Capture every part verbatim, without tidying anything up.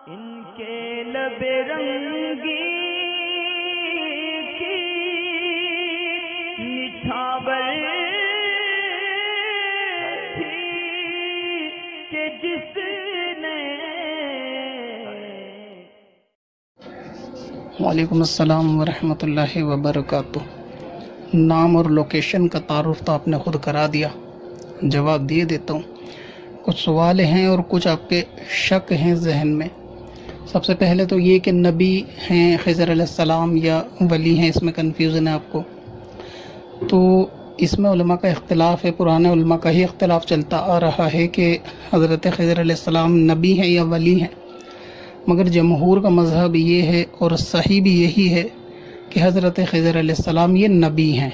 ان کے لب رنگی کی نچھاور تھی کہ جس نے. وعلیکم السلام ورحمۃ اللہ وبرکاتہ. نام اور لوکیشن کا تعارف تو آپ نے خود کرا دیا، جواب دے دیتا ہوں. کچھ سوال ہیں اور کچھ آپ کے شک ہیں ذہن میں. سب سے پہلے تو یہ کہ نبی ہیں خضر علیہ السلام یا ولی ہیں، اس میں کنفیوژن ہے آپ کو. تو اس میں علماء کا اختلاف ہے، پرانے علماء کا ہی اختلاف چلتا آ رہا ہے کہ حضرت خضر علیہ السلام نبی ہیں یا ولی ہیں. مگر جمہور کا مذہب یہ ہے اور صحیح بھی یہی ہے کہ حضرت خضر علیہ السلام یہ نبی ہیں.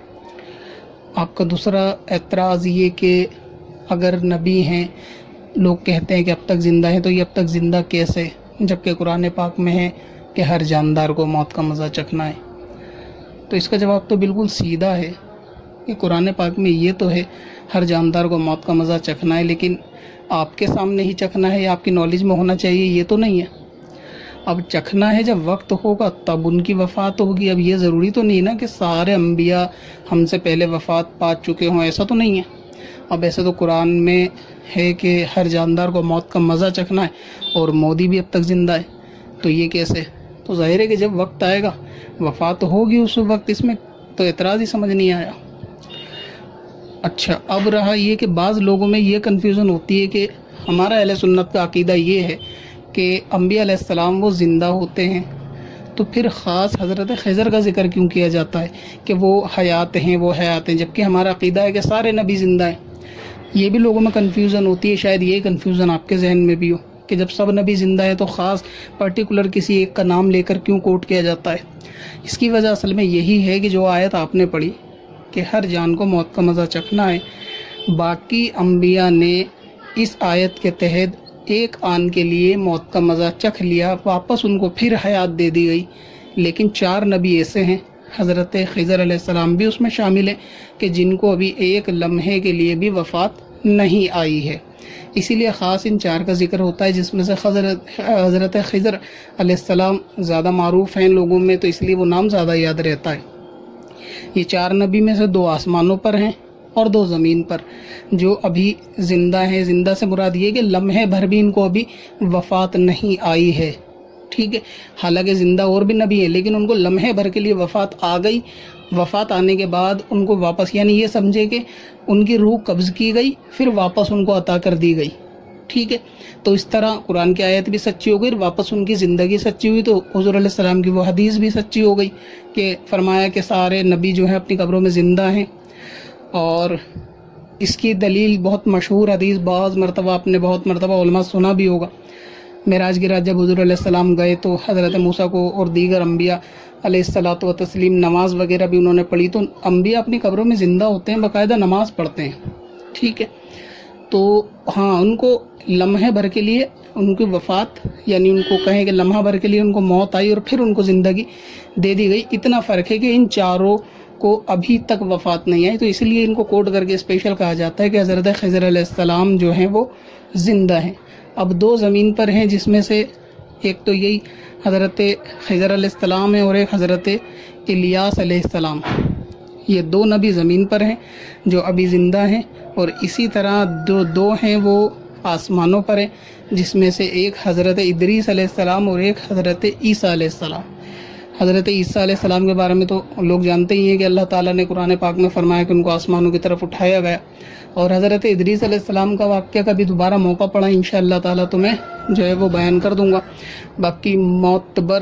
آپ کا دوسرا اعتراض یہ کہ اگر نبی ہیں، لوگ کہتے ہیں کہ اب تک زندہ ہیں، تو یہ اب تک زندہ کیسے، جبکہ قرآن پاک میں ہے کہ ہر جاندار کو موت کا مزہ چکھنا ہے. تو اس کا جواب تو بالکل سیدھا ہے کہ قرآن پاک میں یہ تو ہے ہر جاندار کو موت کا مزہ چکھنا ہے، لیکن آپ کے سامنے ہی چکھنا ہے یا آپ کی نالج میں ہونا چاہیے، یہ تو نہیں ہے. اب چکھنا ہے جب وقت ہوگا تب ان کی وفات ہوگی. اب یہ ضروری تو نہیں نا کہ سارے انبیاء ہم سے پہلے وفات پا چکے ہوں، ایسا تو نہیں ہے. اب ایسے تو قرآن میں ہے کہ ہر جاندار کو موت کا مزہ چکھنا ہے اور مودی بھی اب تک زندہ ہے، تو یہ کیسے؟ تو ظاہر ہے کہ جب وقت آئے گا وفات ہوگی اس وقت. اس میں تو اعتراض ہی سمجھ نہیں آیا. اچھا، اب رہا یہ کہ بعض لوگوں میں یہ کنفیوژن ہوتی ہے کہ ہمارا اہل سنت کا عقیدہ یہ ہے کہ انبیاء علیہ السلام وہ زندہ ہوتے ہیں، تو پھر خاص حضرت خضر کا ذکر کیوں کیا جاتا ہے کہ وہ حیات ہیں وہ حیات ہیں، جبکہ ہمارا عقیدہ ہے کہ سارے نبی زندہ ہیں. یہ بھی لوگوں میں کنفیوژن ہوتی ہے. شاید یہ کنفیوژن آپ کے ذہن میں بھی ہو کہ جب سب نبی زندہ ہیں تو خاص پرٹیکولر کسی ایک کا نام لے کر کیوں کوٹ کیا جاتا ہے. اس کی وجہ اصل میں یہی ہے کہ جو آیت آپ نے پڑھی کہ ہر جان کو موت کا مزہ چکھنا ہے، باقی انبیاء نے اس آیت کے تحت ایک آن کے لیے موت کا مزہ چکھ لیا، واپس ان کو پھر حیات دے دی گئی. لیکن چار نبی ایسے ہیں، حضرت خضر علیہ السلام بھی اس میں شامل ہیں، کہ جن کو ابھی ایک لمحے کے لیے بھی وفات نہیں آئی ہے. اسی لیے خاص ان چار کا ذکر ہوتا ہے، جس میں سے حضرت حضرت خضر علیہ السلام زیادہ معروف ہیں لوگوں میں، تو اس لیے وہ نام زیادہ یاد رہتا ہے. یہ چار نبی میں سے دو آسمانوں پر ہیں اور دو زمین پر، جو ابھی زندہ ہیں. زندہ سے مراد یہ کہ لمحے بھر بھی ان کو ابھی وفات نہیں آئی ہے. ٹھیک ہے، حالانکہ زندہ اور بھی نبی ہیں، لیکن ان کو لمحے بھر کے لیے وفات آ گئی. وفات آنے کے بعد ان کو واپس، یعنی یہ سمجھے کہ ان کی روح قبض کی گئی پھر واپس ان کو عطا کر دی گئی. ٹھیک ہے، تو اس طرح قرآن کی آیت بھی سچی ہو گئی، واپس ان کی زندگی سچی ہوئی. تو حضور علیہ السلام کی وہ حدیث بھی سچی ہو گئی کہ فرمایا کہ سارے نبی جو ہیں اپنی قبروں میں زندہ ہیں. اور اس کی دلیل بہت مشہور حدیث، بعض مرتبہ آپ نے بہت مرتبہ علماء سنا بھی ہوگا. معراج کی رات جب حضور علیہ السلام گئے تو حضرت موسیٰ کو اور دیگر انبیاء علیہ الصلوۃ و تسلیم نماز وغیرہ بھی انہوں نے پڑھی. تو انبیاء اپنی قبروں میں زندہ ہوتے ہیں، باقاعدہ نماز پڑھتے ہیں. ٹھیک ہے، تو ہاں ان کو لمحے بھر کے لیے ان کی وفات، یعنی ان کو کہیں کہ لمحہ بھر کے لیے ان کو موت آئی اور پھر ان کو زندگی دے دی گئی. اتنا فرق ہے کہ ان چاروں کو ابھی تک وفات نہیں آئی، تو اس لیے ان کو کوٹ کر کے اسپیشل کہا جاتا ہے کہ حضرت خضر علیہ السلام جو ہیں وہ زندہ ہیں. اب دو زمین پر ہیں، جس میں سے ایک تو یہی حضرت خضر علیہ السلام ہے اور ایک حضرت الیاس علیہ السلام. یہ دو نبی زمین پر ہیں جو ابھی زندہ ہیں، اور اسی طرح دو دو ہیں وہ آسمانوں پر ہیں، جس میں سے ایک حضرت ادریس علیہ السلام اور ایک حضرت عیسیٰ علیہ السلام. حضرت عیسیٰ علیہ السلام کے بارے میں تو لوگ جانتے ہی ہیں کہ اللہ تعالیٰ نے قرآن پاک میں فرمایا کہ ان کو آسمانوں کی طرف اٹھایا گیا. اور حضرت ادریس علیہ السلام کا واقعہ کبھی دوبارہ موقع پڑا انشاءاللہ تعالیٰ تو میں جو ہے وہ بیان کر دوں گا. باقی معتبر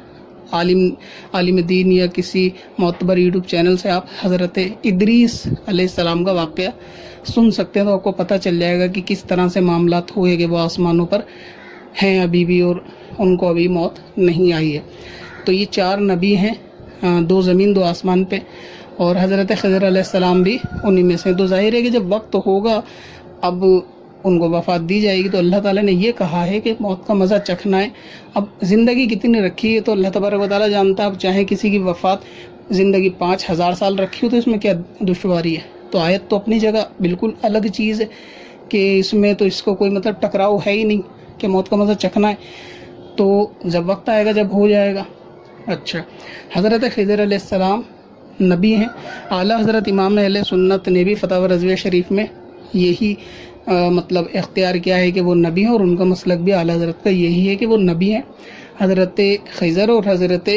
عالم عالم دین یا کسی معتبر یوٹیوب چینل سے آپ حضرت ادریس علیہ السلام کا واقعہ سن سکتے ہیں، تو آپ کو پتہ چل جائے گا کہ کس طرح سے معاملات ہوئے کہ وہ آسمانوں پر ہیں ابھی بھی اور ان کو ابھی موت نہیں آئی ہے. تو یہ چار نبی ہیں، دو زمین دو آسمان پہ، اور حضرت خضر علیہ السلام بھی انہی میں سے. تو ظاہر ہے کہ جب وقت ہوگا اب ان کو وفات دی جائے گی. تو اللہ تعالیٰ نے یہ کہا ہے کہ موت کا مزہ چکھنا ہے. اب زندگی کتنی رکھی ہے تو اللہ تبارک و تعالیٰ جانتا ہے. اب چاہے کسی کی وفات زندگی پانچ ہزار سال رکھی ہو تو اس میں کیا دشواری ہے. تو آیت تو اپنی جگہ بالکل الگ چیز ہے کہ اس میں تو اس کو کوئی مطلب ٹکراؤ ہے ہی نہیں کہ موت کا مزہ چکھنا ہے. تو جب وقت آئے گا جب ہو جائے گا۔ اچھا، حضرت خضر علیہ السلام نبی ہیں۔ اعلیٰ حضرت امام اہل سنت نے بھی فتاوی رضویہ شریف میں یہی آ, مطلب اختیار کیا ہے کہ وہ نبی ہیں، اور ان کا مسلک بھی اعلیٰ حضرت کا یہی ہے کہ وہ نبی ہیں۔ حضرت خضر اور حضرت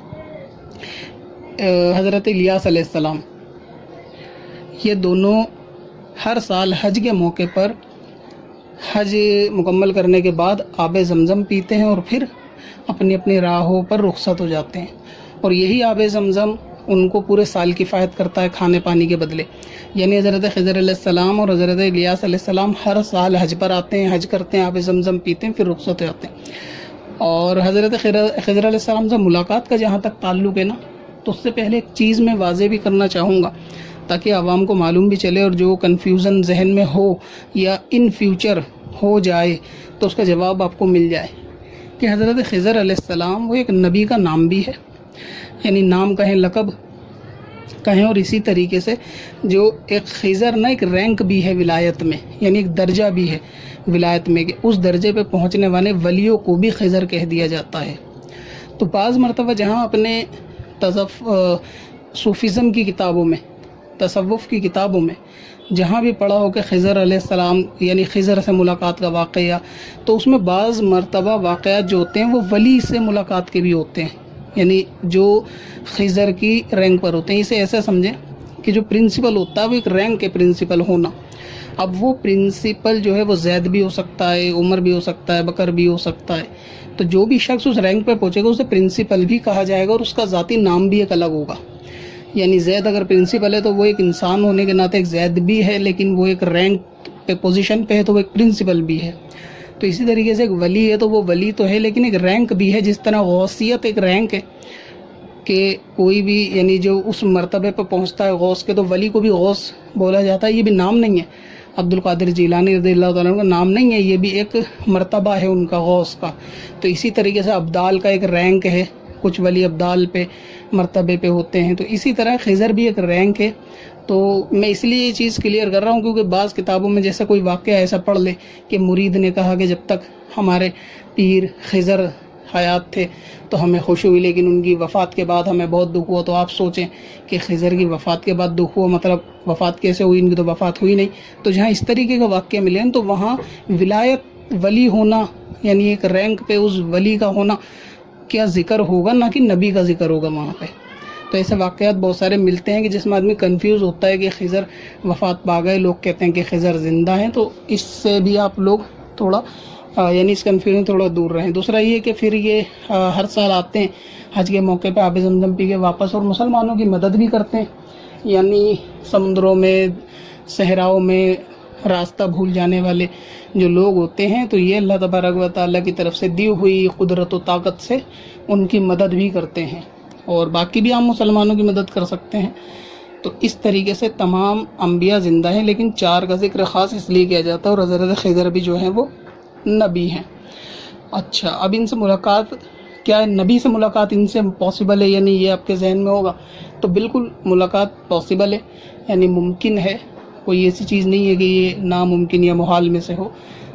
حضرت الیاس علیہ السلام یہ دونوں ہر سال حج کے موقع پر حج مکمل کرنے کے بعد آب زمزم پیتے ہیں اور پھر اپنی اپنی راہوں پر رخصت ہو جاتے ہیں، اور یہی آب زمزم ان کو پورے سال کفایت کرتا ہے کھانے پانی کے بدلے۔ یعنی حضرت خضر علیہ السلام اور حضرت الیاس علیہ السلام ہر سال حج پر آتے ہیں، حج کرتے ہیں، آب زمزم پیتے ہیں، پھر رخصت ہو جاتے ہیں۔ اور حضرت خضر علیہ السلام سے ملاقات کا جہاں تک تعلق ہے نا، تو اس سے پہلے ایک چیز میں واضح بھی کرنا چاہوں گا تاکہ عوام کو معلوم بھی چلے، اور جو کنفیوژن ذہن میں ہو یا ان فیوچر ہو جائے تو اس کا جواب آپ کو مل جائے کہ حضرت خضر علیہ السلام وہ ایک نبی کا نام بھی ہے، یعنی نام کہیں، لقب کہیں، اور اسی طریقے سے جو ایک خضر نا ایک رینک بھی ہے ولایت میں، یعنی ایک درجہ بھی ہے ولایت میں کہ اس درجے پہ پہنچنے والے ولیوں کو بھی خضر کہہ دیا جاتا ہے۔ تو بعض مرتبہ جہاں اپنے تصف صوفیزم کی کتابوں میں، تصوف کی کتابوں میں جہاں بھی پڑھا ہو کہ خضر علیہ السلام یعنی خضر سے ملاقات کا واقعہ، تو اس میں بعض مرتبہ واقعات جو ہوتے ہیں وہ ولی سے ملاقات کے بھی ہوتے ہیں، یعنی جو خضر کی رینک پر ہوتے ہیں۔ اسے ایسا سمجھیں کہ جو پرنسپل ہوتا ہے وہ ایک رینک کے پرنسپل ہونا، اب وہ پرنسپل جو ہے وہ زید بھی ہو سکتا ہے، عمر بھی ہو سکتا ہے، بکر بھی ہو سکتا ہے، تو جو بھی شخص اس رینک پہ پہنچے گا اسے پرنسپل بھی کہا جائے گا، اور اس کا ذاتی نام بھی ایک الگ ہوگا۔ یعنی زید اگر پرنسپل ہے تو وہ ایک انسان ہونے کے ناطے ایک زید بھی ہے، لیکن وہ ایک رینک پہ پوزیشن پہ ہے تو وہ ایک پرنسپل بھی ہے۔ تو اسی طریقے سے ایک ولی ہے تو وہ ولی تو ہے لیکن ایک رینک بھی ہے، جس طرح غوثیت ایک رینک ہے کہ کوئی بھی یعنی جو اس مرتبے پہ پہنچتا ہے غوث کے، تو ولی کو بھی غوث بولا جاتا ہے، یہ بھی نام نہیں ہے۔ عبد القادر جیلانی رضی اللہ تعالیٰ عنہ کا نام نہیں ہے، یہ بھی ایک مرتبہ ہے ان کا غوث کا۔ تو اسی طریقے سے ابدال کا ایک رینک ہے، کچھ ولی ابدال پہ مرتبے پہ ہوتے ہیں، تو اسی طرح خضر بھی ایک رینک ہے۔ تو میں اس لیے یہ چیز کلیئر کر رہا ہوں کیونکہ بعض کتابوں میں جیسا کوئی واقعہ ایسا پڑھ لے کہ مرید نے کہا کہ جب تک ہمارے پیر خضر حیات تھے تو ہمیں خوشی ہوئی، لیکن ان کی وفات کے بعد ہمیں بہت دکھ ہوا، تو آپ سوچیں کہ خضر کی وفات کے بعد دکھ ہوا، مطلب وفات کیسے ہوئی، ان کی تو وفات ہوئی نہیں۔ تو جہاں اس طریقے کا واقعہ ملے تو وہاں ولایت ولی ہونا یعنی ایک رینک پہ اس ولی کا ہونا کیا ذکر ہوگا، نہ کہ نبی کا ذکر ہوگا وہاں پہ۔ تو ایسے واقعات بہت سارے ملتے ہیں کہ جس میں آدمی کنفیوز ہوتا ہے کہ خضر وفات پا گئے، لوگ کہتے ہیں کہ خضر زندہ ہیں، تو اس سے بھی آپ لوگ تھوڑا یعنی اس کنفیوژن تھوڑا دور رہیں۔ دوسرا یہ کہ پھر یہ ہر سال آتے ہیں حج کے موقع پہ آب زمزم پی کے واپس، اور مسلمانوں کی مدد بھی کرتے ہیں، یعنی سمندروں میں، صحراؤں میں راستہ بھول جانے والے جو لوگ ہوتے ہیں، تو یہ اللہ تبارک و تعالیٰ کی طرف سے دی ہوئی قدرت و طاقت سے ان کی مدد بھی کرتے ہیں، اور باقی بھی عام مسلمانوں کی مدد کر سکتے ہیں۔ تو اس طریقے سے تمام انبیاء زندہ ہیں، لیکن چار کا ذکر خاص اس لیے کیا جاتا ہے، اور حضرت خضر بھی جو ہیں وہ نبی ہیں۔ اچھا، اب ان سے ملاقات کیا ہے، نبی سے ملاقات ان سے پاسبل ہے یعنی یہ آپ کے ذہن میں ہوگا، تو بالکل ملاقات پاسبل ہے، یعنی ممکن ہے، کوئی ایسی چیز نہیں ہے کہ یہ ناممکن یا محال میں سے ہو۔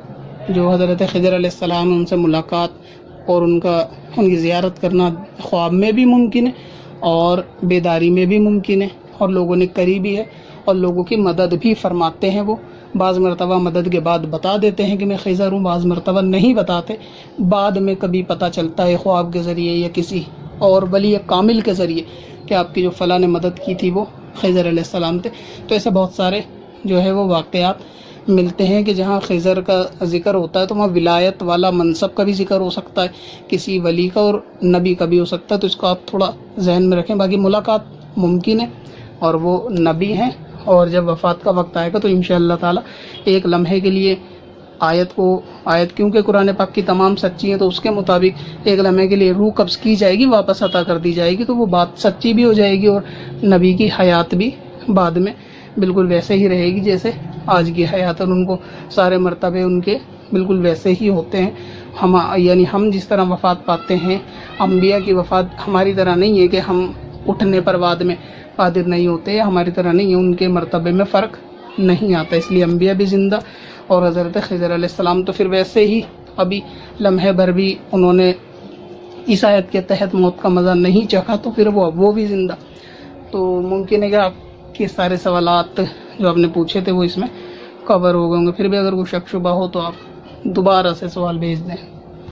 جو حضرت خضر علیہ السلام ان سے ملاقات اور ان کا ان کی زیارت کرنا خواب میں بھی ممکن ہے اور بیداری میں بھی ممکن ہے، اور لوگوں نے کری بھی ہے، اور لوگوں کی مدد بھی فرماتے ہیں۔ وہ بعض مرتبہ مدد کے بعد بتا دیتے ہیں کہ میں خضر ہوں، بعض مرتبہ نہیں بتاتے، بعد میں کبھی پتہ چلتا ہے خواب کے ذریعے یا کسی اور ولی کامل کے ذریعے کہ آپ کی جو فلاں نے مدد کی تھی وہ خضر علیہ السلام تھے۔ تو ایسے بہت سارے جو ہے وہ واقعات ملتے ہیں کہ جہاں خضر کا ذکر ہوتا ہے تو وہاں ولایت والا منصب کا بھی ذکر ہو سکتا ہے، کسی ولی کا اور نبی کا بھی ہو سکتا ہے، تو اس کو آپ تھوڑا ذہن میں رکھیں۔ باقی ملاقات ممکن ہے اور وہ نبی ہیں، اور جب وفات کا وقت آئے گا تو انشاءاللہ تعالی ایک لمحے کے لیے آیت کو آیت کیونکہ قرآن پاک کی تمام سچی ہیں تو اس کے مطابق ایک لمحے کے لیے روح قبض کی جائے گی، واپس عطا کر دی جائے گی، تو وہ بات سچی بھی ہو جائے گی، اور نبی کی حیات بھی بعد میں بالکل ویسے ہی رہے گی جیسے آج کی حیات، اور ان کو سارے مرتبے ان کے بالکل ویسے ہی ہوتے ہیں۔ ہم یعنی ہم جس طرح وفات پاتے ہیں، انبیاء کی وفات ہماری طرح نہیں ہے کہ ہم اٹھنے پر بعد میں قادر نہیں ہوتے، ہماری طرح نہیں ہے، ان کے مرتبے میں فرق نہیں آتا، اس لیے انبیاء بھی زندہ اور حضرت خضر علیہ السلام تو پھر ویسے ہی ابھی لمحے بھر بھی انہوں نے اس آیت کے تحت موت کا مزہ نہیں چکھا تو پھر وہ وہ بھی زندہ. تو ممکن ہے کہ آپ کے سارے سوالات جو آپ نے پوچھے تھے وہ اس میں کور ہو گئے ہوں گے. پھر بھی اگر کوئی شک شبہ ہو تو آپ دوبارہ سے سوال بھیج دیں.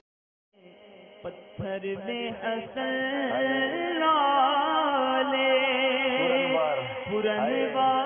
پتھر میں حسن لالے پرنوار